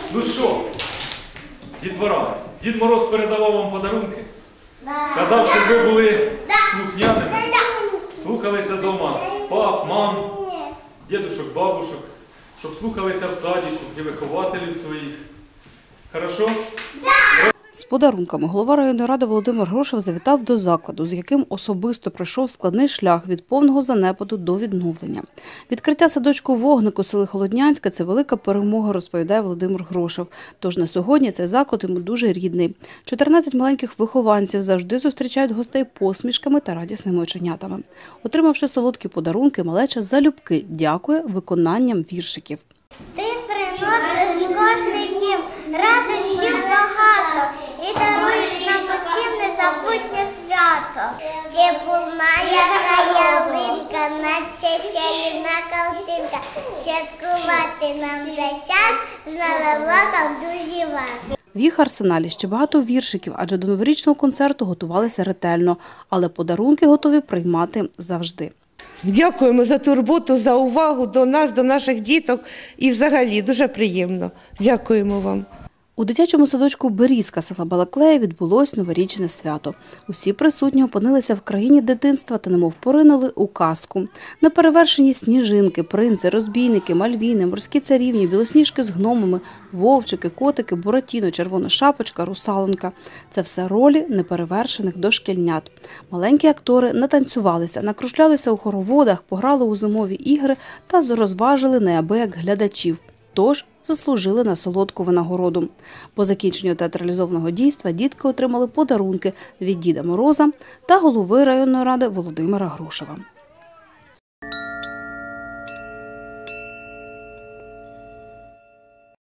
Ну що, дітвора, Дід Мороз передавав вам подарунки? Казав, щоб ви були слухняними, слухалися вдома пап, мам, дідушок, бабушок, щоб слухалися в садіку і вихователів своїх. Хорошо? З подарунками голова районної ради Володимир Грошев завітав до закладу, з яким особисто пройшов складний шлях від повного занепаду до відновлення. Відкриття садочку «Вогник» у селі Холоднянське – це велика перемога, розповідає Володимир Грошев. Тож на сьогодні цей заклад йому дуже рідний. 14 маленьких вихованців завжди зустрічають гостей посмішками та радісними оченятами. Отримавши солодкі подарунки, малеча залюбки дякує виконанням віршиків. Ти приносиш кожний дім, радощів багато і даруєш нам усім незабутнє свято. Теплна яка ялинка, наче чарівна картинка. Святкувати нам за час, з Новим роком дуже вас. В їх арсеналі ще багато віршиків, адже до новорічного концерту готувалися ретельно, але подарунки готові приймати завжди. Дякуємо за турботу, за увагу до нас, до наших діток і взагалі дуже приємно. Дякуємо вам. У дитячому садочку «Берізка» села Балаклея відбулось новорічне свято. Усі присутні опинилися в країні дитинства та немов поринули у казку. Неперевершені сніжинки, принци, розбійники, мальвіни, морські царівні, білосніжки з гномами, вовчики, котики, буратіно, червона шапочка, русалонька – це все ролі неперевершених дошкільнят. Маленькі актори натанцювалися, накрушлялися у хороводах, пограли у зимові ігри та розважили неабияк глядачів. Тож заслужили на солодку винагороду. По закінченню театралізованого дійства дітки отримали подарунки від Діда Мороза та голови районної ради Володимира Грошева.